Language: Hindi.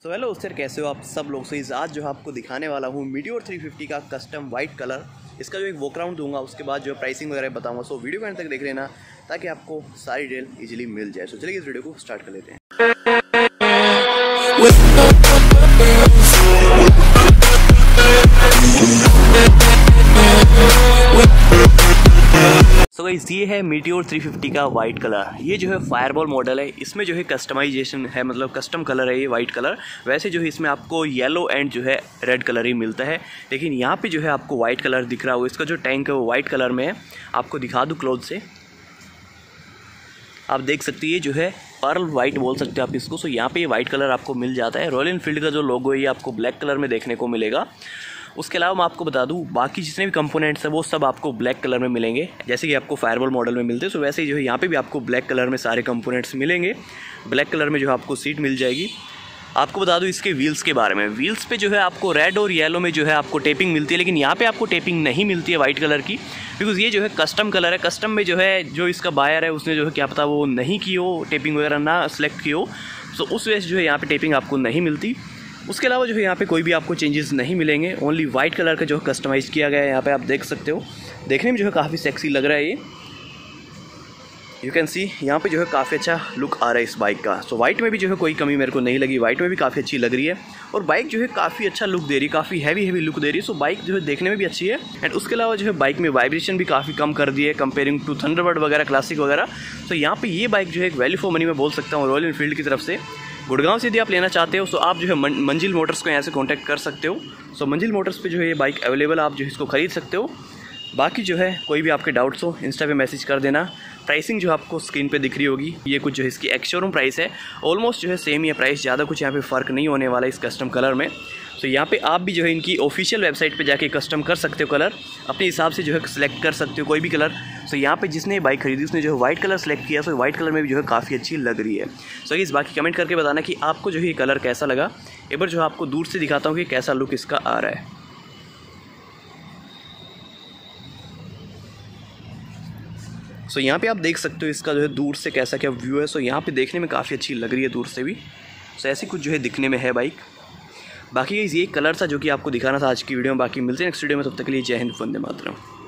तो हेलो सर, कैसे हो आप सब लोग। सो आज जो आपको दिखाने वाला हूँ मीटियोर 350 का कस्टम वाइट कलर। इसका जो एक वॉक राउंड दूंगा, उसके बाद जो प्राइसिंग वगैरह बताऊंगा। सो वीडियो को एंड तक देख लेना ताकि आपको सारी डिटेल इजीली मिल जाए। सो चलिए इस वीडियो को स्टार्ट कर लेते हैं। सो गाइस, ये है मीटियोर 350 का वाइट कलर। ये जो है फायरबॉल मॉडल है। इसमें जो है कस्टमाइजेशन है, मतलब कस्टम कलर है ये वाइट कलर। वैसे जो है इसमें आपको येलो एंड जो है रेड कलर ही मिलता है, लेकिन यहाँ पे जो है आपको वाइट कलर दिख रहा हो। इसका जो टैंक है वो वाइट कलर में है। आपको दिखा दूँ क्लोज से, आप देख सकते हैं जो है पर्ल वाइट बोल सकते हैं आप इसको। सो यहाँ पे ये वाइट कलर आपको मिल जाता है। रॉयल एनफील्ड का जो लोगो है ये आपको ब्लैक कलर में देखने को मिलेगा। उसके अलावा मैं आपको बता दूं, बाकी जितने भी कंपोनेंट्स हैं वो सब आपको ब्लैक कलर में मिलेंगे, जैसे कि आपको फायरबॉल मॉडल में मिलते हैं। सो वैसे ही जो है यहाँ पे भी आपको ब्लैक कलर में सारे कंपोनेंट्स मिलेंगे। ब्लैक कलर में जो है आपको सीट मिल जाएगी। आपको बता दूं इसके व्हील्स के बारे में। व्हील्स पे जो है आपको रेड और येलो में जो है आपको टेपिंग मिलती है, लेकिन यहाँ पे आपको टेपिंग नहीं मिलती है वाइट कलर की, बिकॉज़ ये जो है कस्टम कलर है। कस्टम में जो है जो इसका बायर है उसने जो है क्या पता वो नहीं की हो, टेपिंग वगैरह ना सेलेक्ट की हो। सो उस वजह से जो है यहाँ पे टेपिंग आपको नहीं मिलती। उसके अलावा जो है यहाँ पे कोई भी आपको चेंजेस नहीं मिलेंगे। ओनली वाइट कलर का जो है कस्टमाइज़ किया गया है। यहाँ पे आप देख सकते हो, देखने में जो है काफ़ी सेक्सी लग रहा है ये। यू कैन सी यहाँ पे जो है काफ़ी अच्छा लुक आ रहा है इस बाइक का। सो वाइट में भी जो है कोई कमी मेरे को नहीं लगी। वाइट में भी काफ़ी अच्छी लग रही है और बाइक जो है काफ़ी अच्छा लुक दे रही है, काफ़ी हैवी लुक दे रही है। सो बाइक जो है देखने में भी अच्छी है। एंड उसके अलावा जो है बाइक में वाइब्रेशन भी काफ़ी कम कर दी है कंपेयरिंग टू थंडरबर्ड वगैरह, क्लासिक वगैरह। सो यहाँ पे ये बाइक जो है एक वैल्यू फॉर मनी में बोल सकता हूँ रॉयल एनफील्ड की तरफ से। गुड़गांव से यदि आप लेना चाहते हो तो आप जो है मंजिल मोटर्स को यहाँ से कांटेक्ट कर सकते हो। सो मंजिल मोटर्स पे जो है ये बाइक अवेलेबल, आप जो है इसको ख़रीद सकते हो। बाकी जो है कोई भी आपके डाउट्स हो इंस्टा पे मैसेज कर देना। प्राइसिंग जो आपको स्क्रीन पे दिख रही होगी, ये कुछ जो है इसकी एक्स शोरूम प्राइस है। ऑलमोस्ट जो है सेम ही है प्राइस, ज़्यादा कुछ यहाँ पे फ़र्क नहीं होने वाला है इस कस्टम कलर में। तो यहाँ पे आप भी जो है इनकी ऑफिशियल वेबसाइट पे जाके कस्टम कर सकते हो कलर, अपने हिसाब से जो है सिलेक्ट कर सकते हो कोई भी कलर। सो यहाँ पे जिसने बाइक खरीदी उसने जो है वाइट कलर सेलेक्ट किया। सो वाइट कलर में भी जो है काफ़ी अच्छी लग रही है। सो इस बाकी कमेंट करके बताना कि आपको जो है ये कलर कैसा लगा। एक बार जो है आपको दूर से दिखाता हूँ कि कैसा लुक इसका आ रहा है। सो यहाँ पे आप देख सकते हो इसका जो है दूर से कैसा क्या व्यू है। सो यहाँ पे देखने में काफ़ी अच्छी लग रही है दूर से भी। सो ऐसी कुछ जो है दिखने में है बाइक। बाकी ये कलर था जो कि आपको दिखाना था आज की वीडियो में। बाकी मिलते हैं नेक्स्ट वीडियो में, तब तक के लिए जय हिंद, वंदे मातरम।